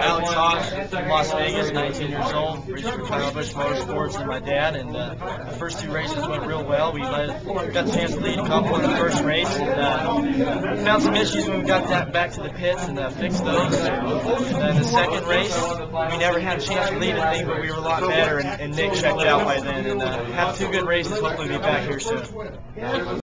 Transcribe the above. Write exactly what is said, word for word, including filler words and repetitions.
Alex Haase from Las Vegas, nineteen years old, racing for Kyle Busch Motorsports and my dad. And uh, the first two races went real well. We led, got the chance to lead a couple in the first race, and uh, we found some issues when we got that back to the pits and uh, fixed those. And then the second race, we never had a chance to lead anything, but we were a lot better, and, and Nick checked out by then. And uh, have two good races. Hopefully, be back here soon.